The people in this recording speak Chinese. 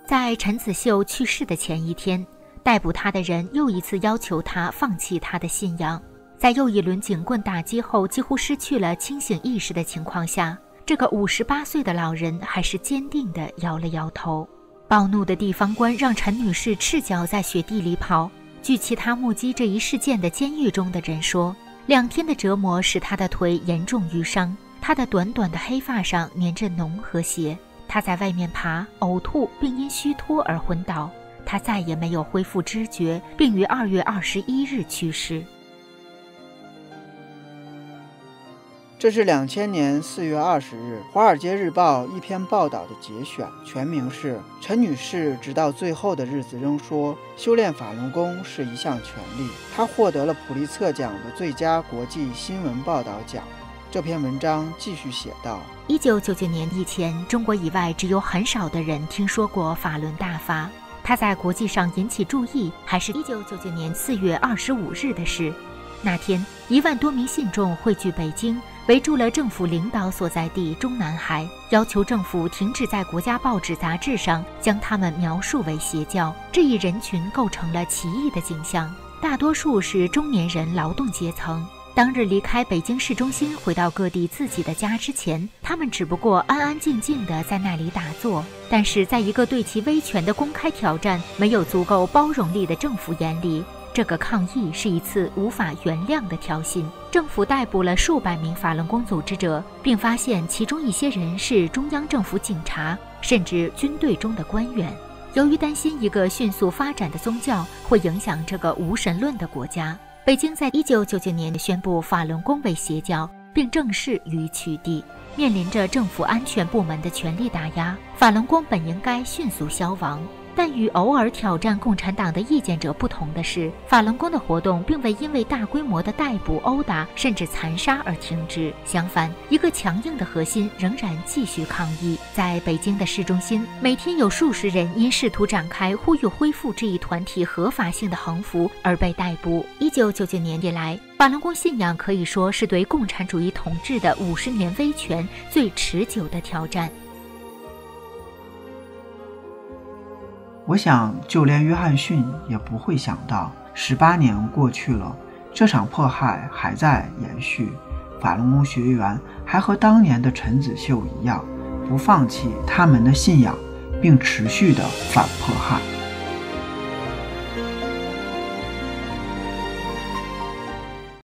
在陈子秀去世的前一天，逮捕他的人又一次要求他放弃他的信仰。在又一轮警棍打击后几乎失去了清醒意识的情况下，这个58岁的老人还是坚定地摇了摇头。暴怒的地方官让陈女士赤脚在雪地里跑。据其他目击这一事件的监狱中的人说，2天的折磨使她的腿严重淤伤，她的短短的黑发上粘着脓和血。她在外面爬、呕吐，并因虚脱而昏倒。她再也没有恢复知觉，并于2月21日去世。 这是2000年4月20日《华尔街日报》一篇报道的节选，全名是陈女士直到最后的日子仍说修炼法轮功是一项权利。她获得了普利策奖的最佳国际新闻报道奖。这篇文章继续写道：1999年以前，中国以外只有很少的人听说过法轮大法。它在国际上引起注意，还是1999年4月25日的事。那天，1万多名信众汇聚北京，围住了政府领导所在地中南海，要求政府停止在国家报纸杂志上将他们描述为邪教。这一人群构成了奇异的景象，大多数是中年人劳动阶层。当日离开北京市中心回到各地自己的家之前，他们只不过安安静静地在那里打坐。但是在一个对其威权的公开挑战、没有足够包容力的政府眼里，这个抗议是一次无法原谅的挑衅。政府逮捕了数百名法轮功组织者，并发现其中一些人是中央政府警察，甚至军队中的官员。由于担心一个迅速发展的宗教会影响这个无神论的国家，北京在1999年宣布法轮功为邪教，并正式予以取缔。面临着政府安全部门的全力打压，法轮功本应该迅速消亡。但与偶尔挑战共产党的意见者不同的是，法轮功的活动并未因为大规模的逮捕、殴打甚至残杀而停止。相反，一个强硬的核心仍然继续抗议。在北京的市中心，每天有数十人因试图展开呼吁恢复这一团体合法性的横幅而被逮捕。1999年以来，法轮功信仰可以说是对共产主义统治的50年威权最持久的挑战。 我想就连约翰逊也不会想到18年过去了，这场迫害还在延续，法轮功学员还和当年的陈子秀一样，不放弃他们的信仰，并持续地反迫害。